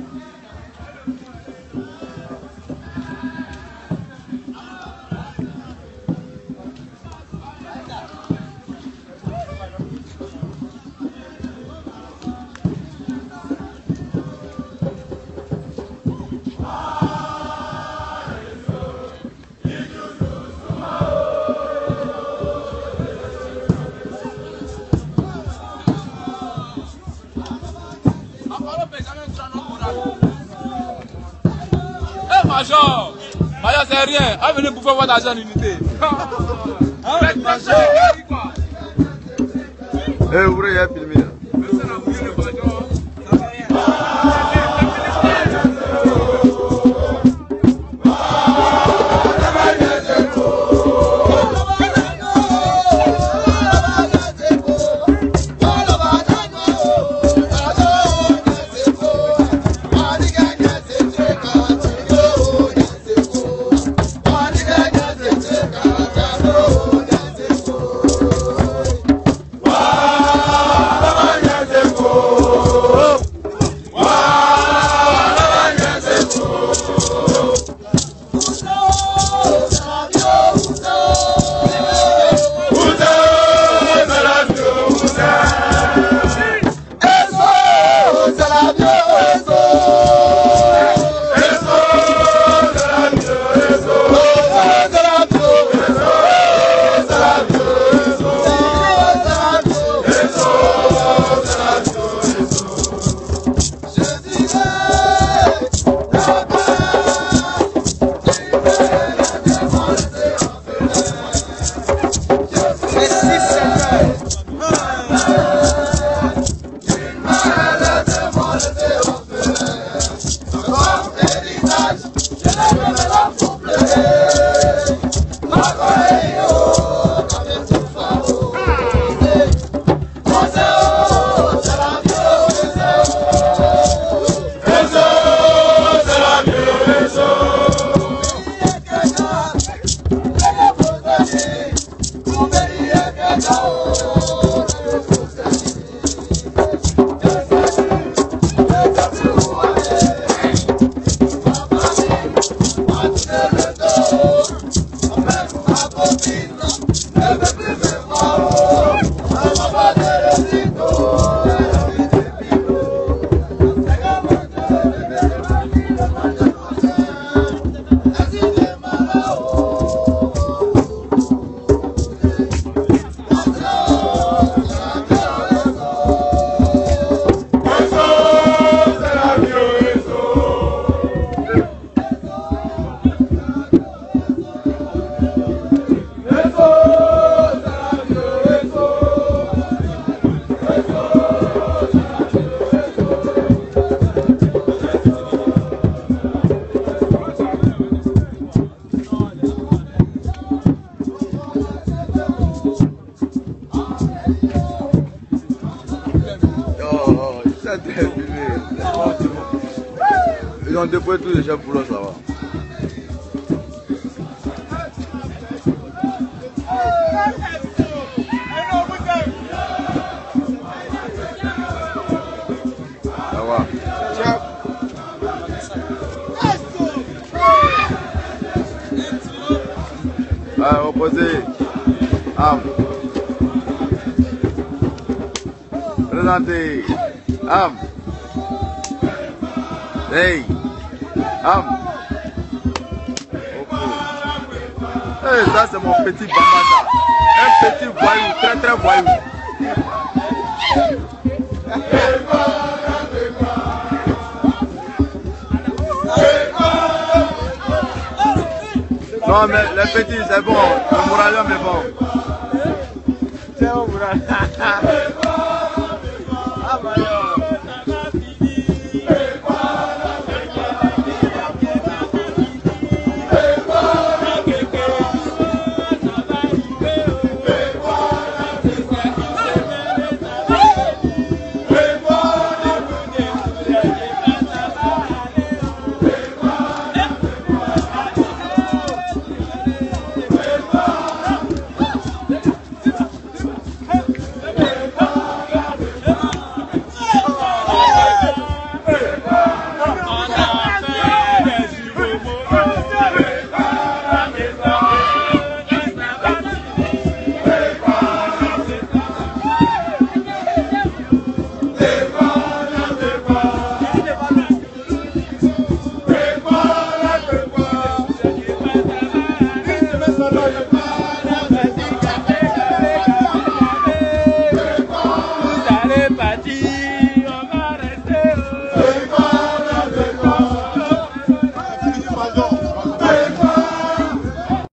Major, c'est rien. Venez bouffer votre argent en unité. Vous voulez filmer? Ils ont déployé tous les chefs pour ça va. Ça va. Ah, opposé. Am. Présenté. Am. Hey. Am. Hey, ça c'est mon petit Bamata. Un petit voyou, très très voyou. Non mais les petits c'est bon, le mouralium est bon. C'est bon mouralium. Ah bah est parti.